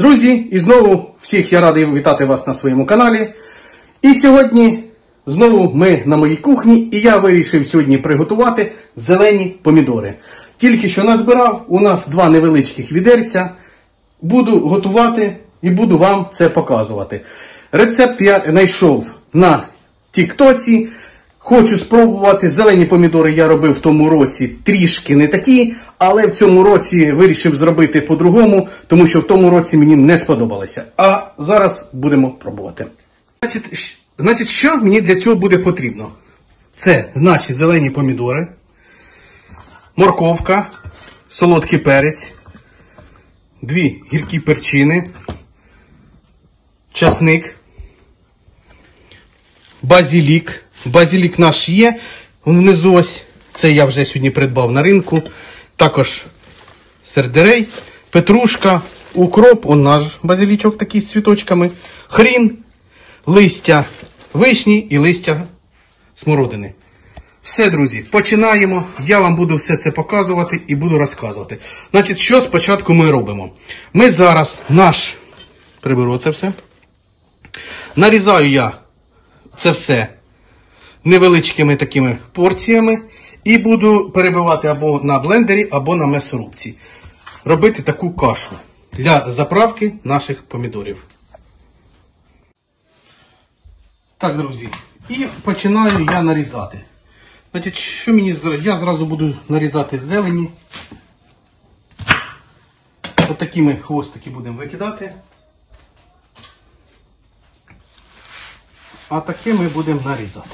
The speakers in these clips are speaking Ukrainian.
Друзі, і знову всіх я радий вітати вас на своєму каналі. І сьогодні знову ми на моїй кухні, і я вирішив сьогодні приготувати зелені помідори. Тільки що назбирав, у нас 2 невеличких відерця. Буду готувати і буду вам це показувати. Рецепт я знайшов на тіктоці. Хочу спробувати. Зелені помідори я робив в тому році трішки не такі, але в цьому році вирішив зробити по-другому, тому що в тому році мені не сподобалося. А зараз будемо пробувати. Значить, що мені для цього буде потрібно? Це наші зелені помідори, морковка, солодкий перець, 2 гіркі перчини, часник, базилік. Базилік наш є, внизу ось, це я вже сьогодні придбав на ринку. Також сельдерей, петрушка, укроп, он наш базилічок такий з цвіточками, хрін, листя вишні і листя смородини. Все, друзі, починаємо. Я вам буду все це показувати і буду розказувати. Значить, що спочатку ми робимо? Ми зараз приберу це все. Нарізаю я це все невеличкими такими порціями і буду перебивати або на блендері, або на м'ясорубці. Робити таку кашу для заправки наших помідорів. Так, друзі, і починаю я нарізати. Значить, що мені я зразу буду нарізати зелені. Ось такими хвостики будемо викидати. А такими будемо нарізати.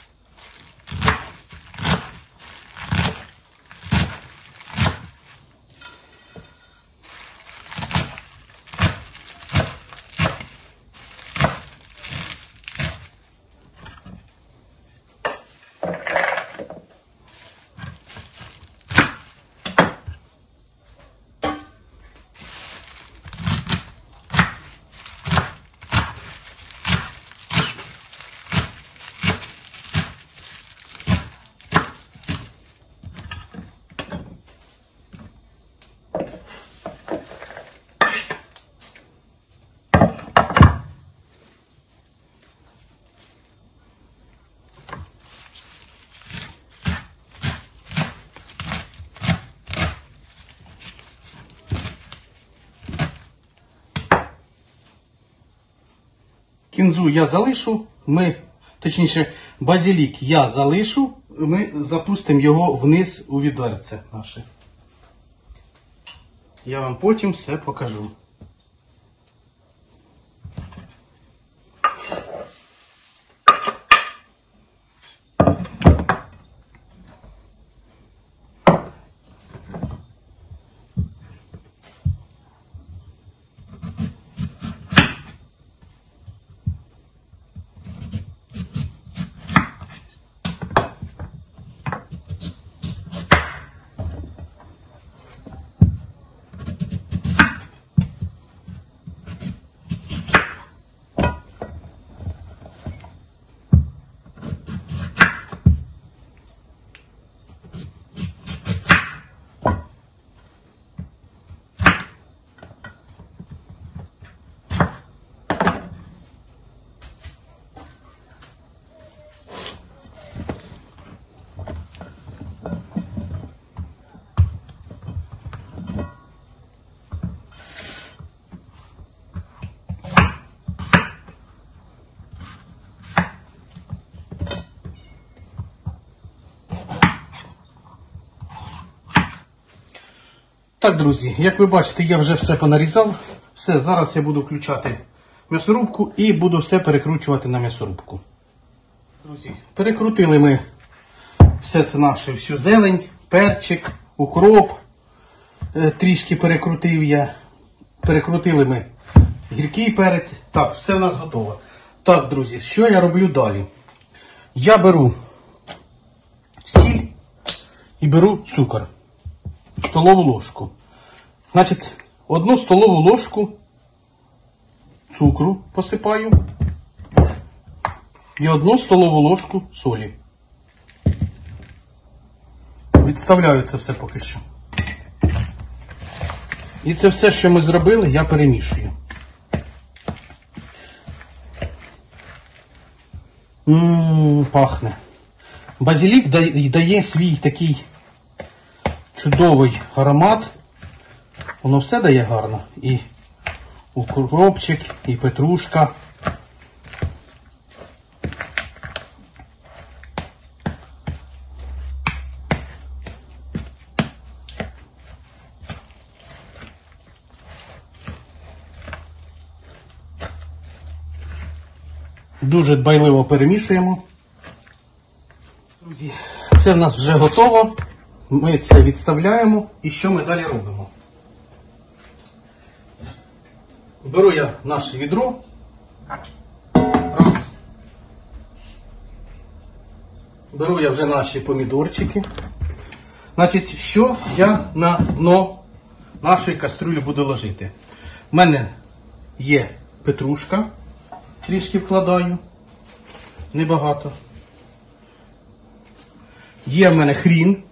Кінзу я залишу, точніше, базилік я залишу, ми запустимо його вниз у відерце наше. Я вам потім все покажу. Так, друзі, як ви бачите, я вже все понарізав. Все, зараз я буду включати м'ясорубку і буду все перекручувати на м'ясорубку. Друзі, перекрутили ми все це всю зелень, перчик, укроп. Трішки перекрутив я. Перекрутили ми гіркий перець. Так, все в нас готово. Так, друзі, що я роблю далі? Я беру сіль і беру цукор. Столову ложку. Значить, 1 столову ложку цукру посипаю і 1 столову ложку солі. Відставляю це все поки що. І це все, що ми зробили, я перемішую. Пахне. Базилік дає свій такий чудовий аромат. Воно все дає гарно. І укропчик, і петрушка. Дуже дбайливо перемішуємо. Друзі, це в нас вже готово. Ми це відставляємо. І що ми далі робимо? Беру я наше відро. Раз. Беру я вже наші помідорчики. Значить, що я на дно нашої каструлі буду ложити? У мене є петрушка. Трішки вкладаю. Небагато. Є в мене хрін.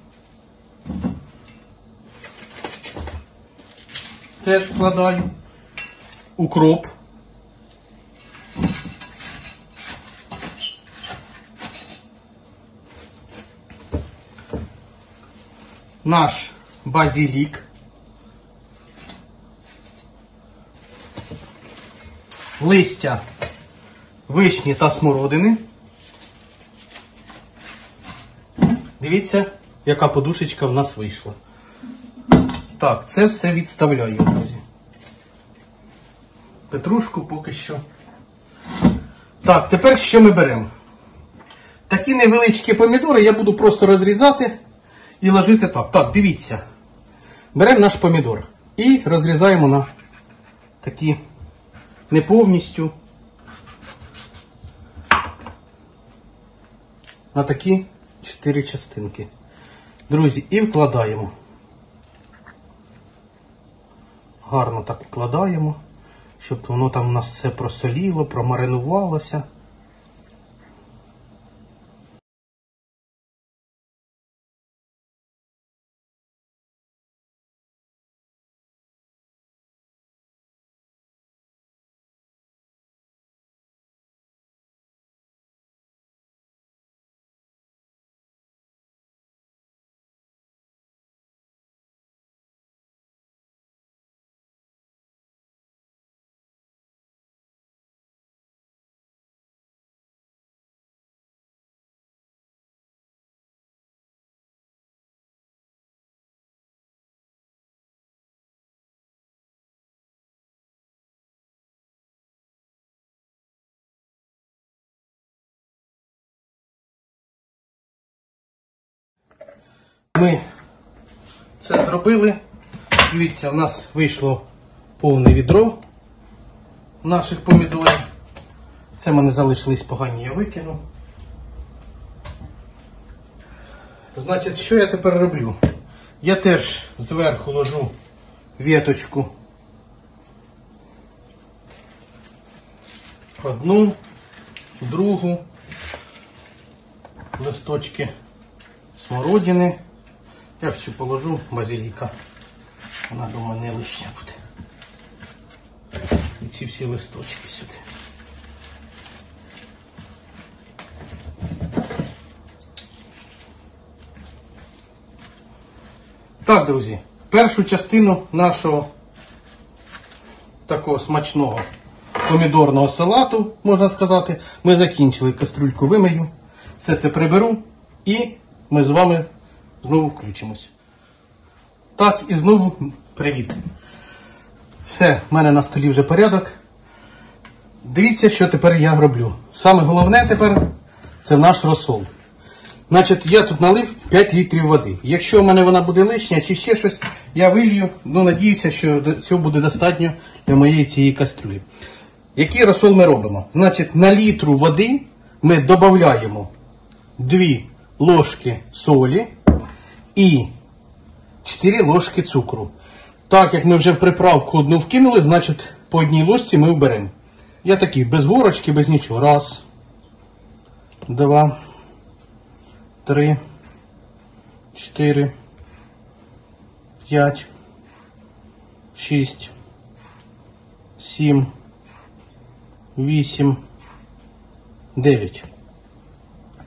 Теж вкладаю. Укроп. Наш базилік. Листя вишні та смородини. Дивіться, яка подушечка в нас вийшла. Так, це все відставляю, друзі. Петрушку поки що. Так, тепер що ми беремо? Такі невеличкі помідори я буду просто розрізати і ложити так. Так, дивіться. Беремо наш помідор і розрізаємо на такі не повністю. На такі 4 частинки. Друзі, і вкладаємо. Гарно так вкладаємо, щоб воно там у нас все просоліло, промаринувалося. Ми це зробили. Дивіться, в нас вийшло повне відро наших помідорів. Це в мене залишились погані, я викину. Значить, що я тепер роблю? Я теж зверху ложу віточку. Одну, другу, листочки смородини. Я всю положу, базиліка. Вона, думаю, не лишня буде. І ці всі листочки сюди. Так, друзі, першу частину нашого такого смачного помідорного салату, можна сказати, ми закінчили. Кастрюльку вимию, все це приберу і ми з вами знову включимось. Так, і знову привіт. Все, в мене на столі вже порядок. Дивіться, що тепер я роблю. Саме головне тепер це наш розсол. Значить, я тут налив 5 літрів води. Якщо в мене вона буде лишня чи ще щось, я вилью, надіюся, що цього буде достатньо для моєї цієї кастрюлі. Який розсол ми робимо? Значить, на літру води ми додаємо 2 ложки солі і 4 ложки цукру. Так як ми вже в приправку одну вкинули, значить по одній ложці ми вберемо. Я такий, без горочки, без нічого. 1, 2, 3, 4, 5, 6, 7, 8, 9.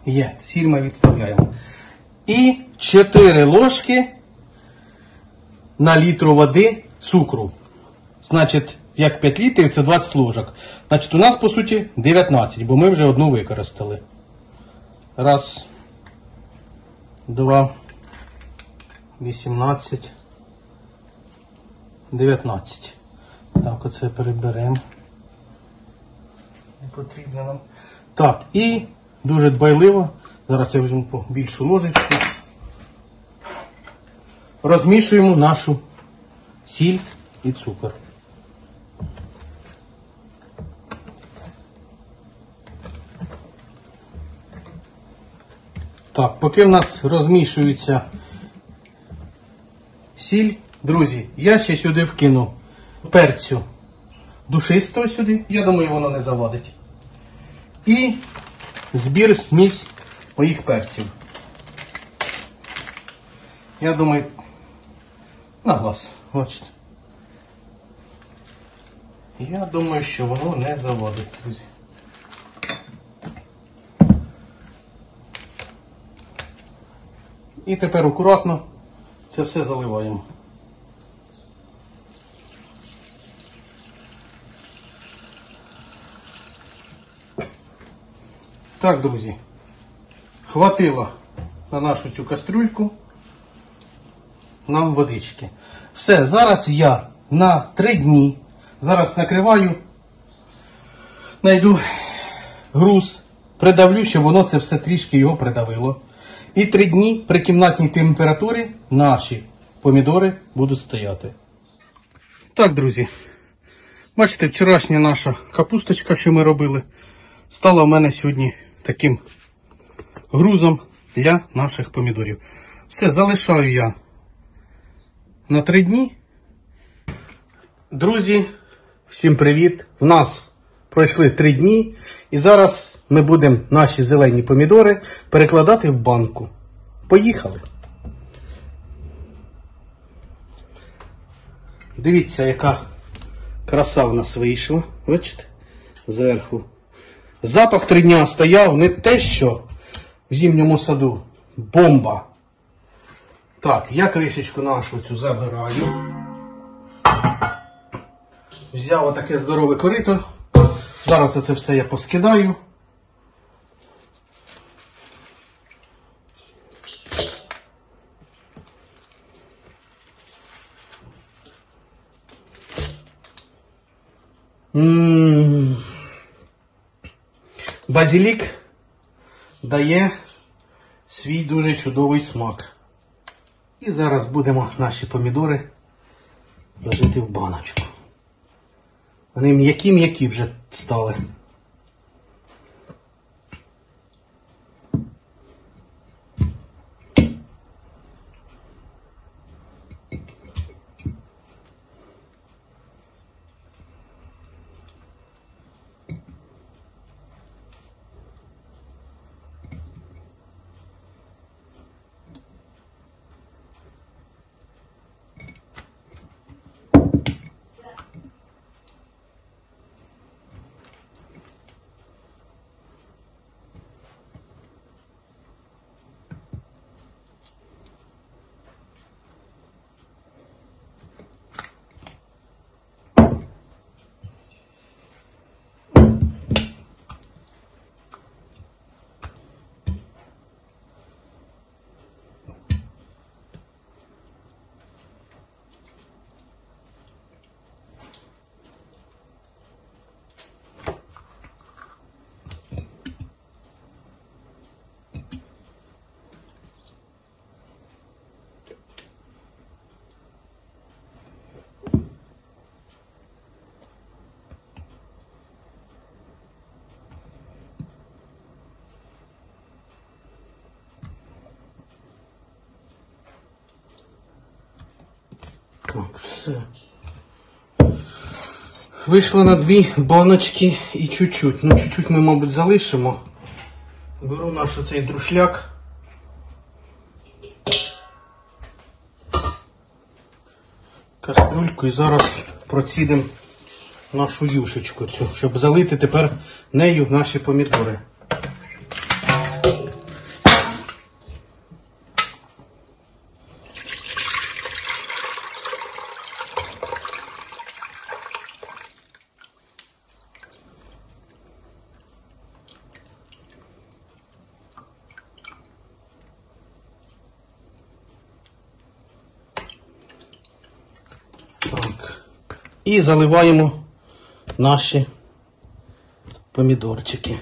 Є, сіль ми відставляємо. І 4 ложки на літру води цукру. Значить, як 5 літрів, це 20 ложок. Значить, у нас, по суті, 19, бо ми вже одну використали. Раз, 2, 18, 19. Так, оце переберемо. Не потрібно нам. Так, і дуже дбайливо, зараз я візьму більшу ложечку, розмішуємо нашу сіль і цукор. Так, поки в нас розмішується сіль, друзі, я ще сюди вкину перцю душистого сюди, я думаю, воно не завадить. І збір смесь моїх перців. Я думаю, на глаз, бачите. Я думаю, що воно не завадить, друзі. І тепер акуратно це все заливаємо. Так, друзі, хватило на нашу цю кастрюльку нам водички. Все, зараз я на 3 дні, зараз накриваю, знайду груз, придавлю, щоб воно це все трішки його придавило. І 3 дні при кімнатній температурі наші помідори будуть стояти. Так, друзі, бачите, вчорашня наша капусточка, що ми робили, стала в мене сьогодні таким грузом для наших помідорів. Все, залишаю я на 3 дні. Друзі, всім привіт! В нас пройшли 3 дні і зараз ми будемо наші зелені помідори перекладати в банку. Поїхали! Дивіться, яка краса в нас вийшла. Бачите? Зверху. Запах 3 дня стояв, не те що в зимньому саду. Бомба! Так, я кришечку нашу цю забираю. Взяв отаке здорове корито. Зараз це все я поскидаю. Базилік дає свій дуже чудовий смак. І зараз будемо наші помідори ложити в баночку. Вони м'які-м'які вже стали. Так, все. Вийшло на 2 баночки і чуть-чуть. Ну, чуть-чуть ми, мабуть, залишимо. Беру наш оцей друшляк. Кастрюльку і зараз процідимо нашу юшечку цю, щоб залити тепер нею наші помідори. І заливаємо наші помідорчики.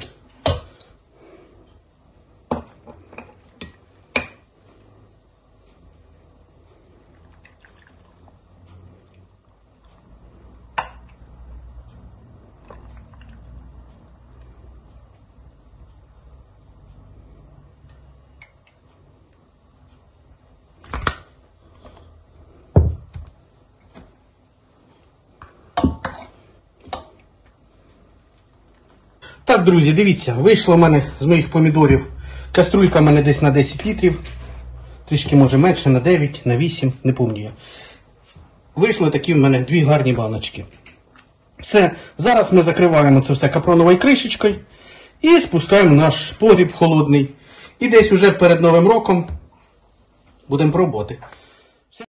Так, друзі, дивіться, вийшло в мене з моїх помідорів. Каструлька в мене десь на 10 літрів. Трішки може менше, на 9, на 8, не пам'ятаю. Вийшли такі в мене дві гарні баночки. Все, зараз ми закриваємо це все капроновою кришечкою і спускаємо наш погріб холодний. І десь уже перед Новим роком будемо пробувати.